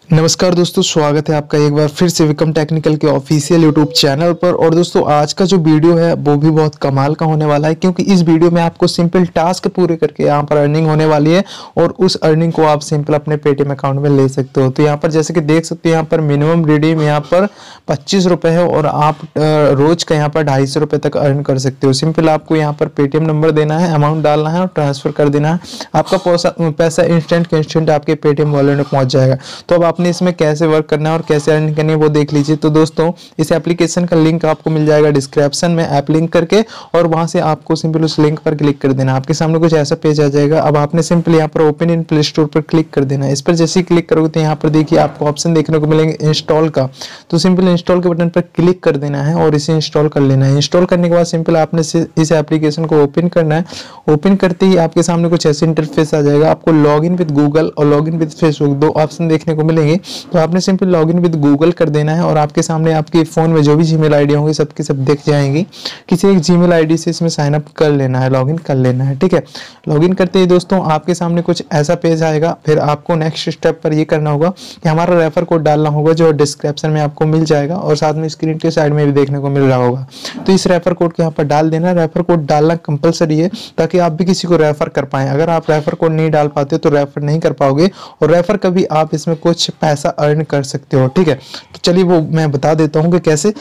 नमस्कार दोस्तों, स्वागत है आपका एक बार फिर से विक्रम टेक्निकल के ऑफिशियल यूट्यूब चैनल पर। और दोस्तों आज का जो वीडियो है वो भी बहुत कमाल का होने वाला है, क्योंकि इस वीडियो में आपको सिंपल टास्क पूरे करके यहाँ पर अर्निंग होने वाली है और उस अर्निंग को आप सिंपल अपने पेटीएम अकाउंट में ले सकते हो। तो यहाँ पर जैसे कि देख सकते हो, यहाँ पर मिनिमम रिडीम यहाँ पर 25 रुपये है और आप रोज का यहाँ पर 250 रुपये तक अर्न कर सकते हो। सिंपल आपको यहाँ पर पेटीएम नंबर देना है, अमाउंट डालना है और ट्रांसफर कर देना है। आपका पैसा इंस्टेंट के इंस्टेंट आपके पेटीएम वॉलेट में पहुंच जाएगा। तो अब आपने इसमें कैसे वर्क करना है और कैसे अर्निंग करनी है वो देख लीजिए। तो दोस्तों इस एप्लीकेशन का लिंक आपको मिल जाएगा डिस्क्रिप्शन में, ऐप लिंक करके, और वहां से आपको सिंपल उस लिंक पर क्लिक कर देना। आपके सामने कुछ ऐसा पेज आ जाएगा। अब आपने सिंपल यहाँ पर ओपन इन प्ले स्टोर पर क्लिक कर देना है। इस पर जैसे ही क्लिक करोगे तो यहाँ पर देखिए आपको ऑप्शन देखने को मिलेंगे इंस्टॉल का। तो सिंपल इंस्टॉल के बटन पर क्लिक कर देना है और इसे इंस्टॉल कर लेना है। इंस्टॉल करने के बाद सिंपल आपने इस एप्लीकेशन को ओपन करना है। ओपन करते ही आपके सामने कुछ ऐसे इंटरफेस आ जाएगा। आपको लॉग इन विद गूगल और लॉग इन विद फेसबुक दो ऑप्शन देखने को मिलेंगे। तो आपने सिंपल लॉगिन विद गूगल कर देना है और आपके सामने आपके फोन में जो भी जीमेल आईडी होंगी सबकी सब दिख जाएंगी। किसी एक जीमेल आईडी से इसमें साइन अप कर लेना है, लॉगिन कर लेना है। ठीक है, लॉगिन करते ही दोस्तों आपके सामने कुछ ऐसा पेज आएगा। फिर आपको नेक्स्ट स्टेप पर ये करना होगा कि हमारा रेफर कोड डालना होगा, जो डिस्क्रिप्शन में आपको मिल जाएगा और साथ में स्क्रीन के साइड में भी देखने को मिल रहा होगा। तो इस रेफर कोड को यहाँ पर डाल देना। रेफर कोड डालना कंपलसरी है ताकि आप भी किसी को रेफर कर पाएं। अगर आप रेफर कोड नहीं डाल पाते तो रेफर नहीं कर पाओगे और रेफर कभी आप इसमें कुछ पैसा अर्न कर सकते हो। ठीक है, तो चलिए वो मैं बता देता हूँ कि कैसे।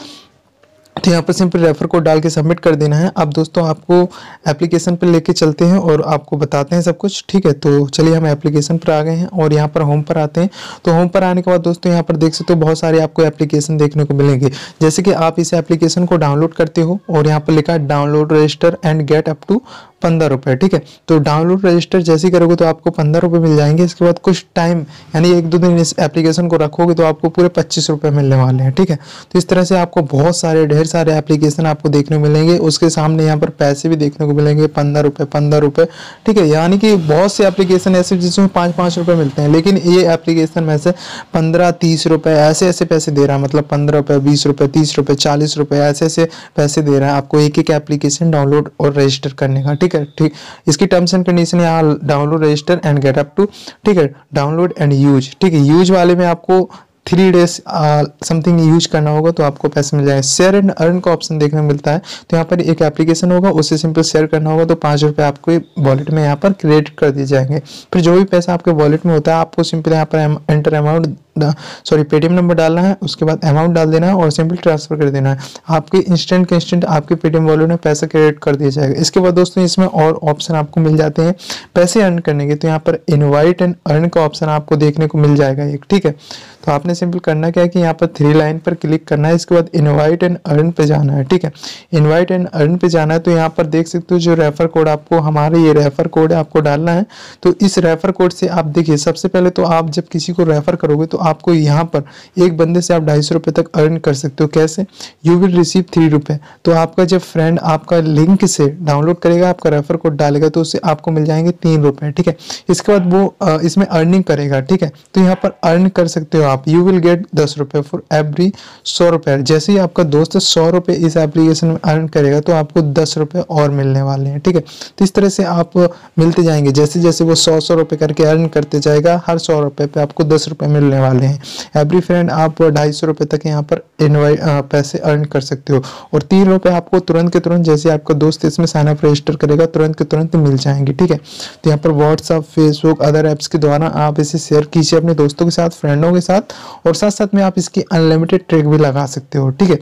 तो यहाँ पर सिंपल रेफर कोड डाल के सबमिट कर देना है। अब दोस्तों आपको एप्लीकेशन पर लेके चलते हैं और आपको बताते हैं सब कुछ। ठीक है, तो चलिए हम एप्लीकेशन पर आ गए हैं और यहाँ पर होम पर आते हैं। तो होम पर आने के बाद दोस्तों यहाँ पर देख सकते हो बहुत सारे आपको एप्लीकेशन देखने को मिलेंगे। जैसे कि आप इस एप्लीकेशन को डाउनलोड करते हो और यहाँ पर लिखा है download register and get up to 15 रुपये। ठीक है, तो डाउनलोड रजिस्टर जैसे ही करोगे तो आपको 15 रुपये मिल जाएंगे। इसके बाद कुछ टाइम यानी 1-2 दिन इस एप्लीकेशन को रखोगे तो आपको पूरे 25 रुपये मिलने वाले हैं। ठीक है, तो इस तरह से आपको बहुत सारे ढेर सारे एप्लीकेशन आपको देखने को मिलेंगे। उसके सामने यहाँ पर पैसे भी देखने को मिलेंगे, 15 रुपये 15 रुपये। ठीक है, यानी कि बहुत से एप्लीकेशन ऐसे जिसमें 5-5 रुपये मिलते हैं, लेकिन ये एप्लीकेशन में से 15-30 रुपये ऐसे ऐसे पैसे दे रहा है। मतलब 15 रुपये 20 रुपये 30 रुपये 40 रुपये ऐसे ऐसे पैसे दे रहा है आपको एक एक एप्लीकेशन डाउनलोड और रजिस्टर करने का। ठीक है, ठीक, इसकी टर्म्स एंड कंडीशन यहाँ download register and get up to. ठीक है, डाउनलोड एंड यूज। ठीक है, यूज वाले में आपको 3 डेज समथिंग यूज करना होगा तो आपको पैसे मिल जाएंगे। शेयर एंड अर्न का ऑप्शन देखने को मिलता है। तो यहाँ पर एक एप्लीकेशन होगा, उससे सिंपल शेयर करना होगा तो 5 रुपये आपको वॉलेट में यहाँ पर क्रेडिट कर दिए जाएंगे। फिर जो भी पैसा आपके वॉलेट में होता है आपको सिंपल यहाँ पर एंटर अमाउंट पेटीएम नंबर डालना है, उसके बाद अमाउंट डाल देना है और सिंपल ट्रांसफर कर देना है। आपके इंस्टेंट के इंस्टेंट आपके पेटीएम वॉलेट में पैसा क्रेडिट कर दिया जाएगा। इसके बाद दोस्तों इसमें और ऑप्शन आपको मिल जाते हैं पैसे अर्न करने के। तो यहाँ पर इनवाइट एंड अर्न का ऑप्शन आपको देखने को मिल जाएगा एक। ठीक है, तो आपने सिंपल करना क्या है कि यहाँ पर 3 लाइन पर क्लिक करना है। इसके बाद इनवाइट एंड अर्न पे जाना है। ठीक है, इनवाइट एंड अर्न पे जाना है। तो यहाँ पर देख सकते हो जो रेफर कोड आपको, हमारे ये रेफर कोड है, आपको डालना है। तो इस रेफर कोड से आप देखिए, सबसे पहले तो आप जब किसी को रेफर करोगे तो आपको यहाँ पर एक बंदे से आप 250 रुपये तक अर्न कर सकते हो। कैसे? यू विल रिसीव 3 रुपये। तो आपका जब फ्रेंड आपका लिंक से डाउनलोड करेगा, आपका रेफर कोड डालेगा तो उससे आपको मिल जाएंगे 3 रुपये। ठीक है, इसके बाद वो इसमें अर्निंग करेगा। ठीक है, तो यहाँ पर अर्न कर सकते हो आप। यू विल गेट 10 रुपये फॉर एवरी 100 रुपये। जैसे ही आपका दोस्त 100 रुपये इस एप्लीकेशन में अर्न करेगा तो आपको 10 रुपये और मिलने वाले हैं। ठीक है, तो इस तरह से आप मिलते जाएंगे। जैसे जैसे वो 100 रुपये करके अर्न करते जाएगा, हर 100 रुपये पे आपको 10 रुपये मिलने वाले हैं। एवरी फ्रेंड आप 250 रुपये तक यहाँ पर पैसे अर्न कर सकते हो और 3 रुपये आपको तुरंत के तुरंत, जैसे आपका दोस्त इसमें साइन अप रजिस्टर करेगा, तुरंत के तुरंत मिल जाएंगे। ठीक है, तो यहाँ पर व्हाट्सअप, फेसबुक, अदर ऐप्स के द्वारा आप इसे शेयर कीजिए अपने दोस्तों के साथ, फ्रेंडों के साथ, और साथ साथ में आप इसकी अनलिमिटेड ट्रिक भी लगा सकते हो। ठीक है,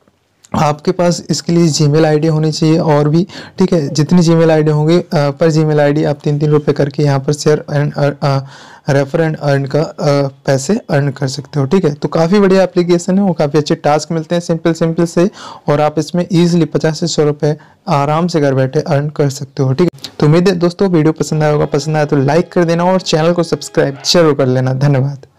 आपके पास इसके लिए जीमेल आईडी होनी चाहिए और भी। ठीक है, जितनी जीमेल आईडी होंगी पर जीमेल आईडी आप 3-3 रुपये करके यहाँ पर share and refer and earn का पैसे अर्न कर सकते हो। ठीक है, तो काफ़ी बढ़िया एप्लीकेशन है और काफ़ी अच्छे टास्क मिलते हैं सिंपल से, और आप इसमें ईजिली 50 से 100 रुपये आराम से घर बैठे अर्न कर सकते हो। ठीक है, तो उम्मीद है दोस्तों वीडियो पसंद आया होगा। पसंद आया तो लाइक कर देना और चैनल को सब्सक्राइब जरूर कर लेना। धन्यवाद।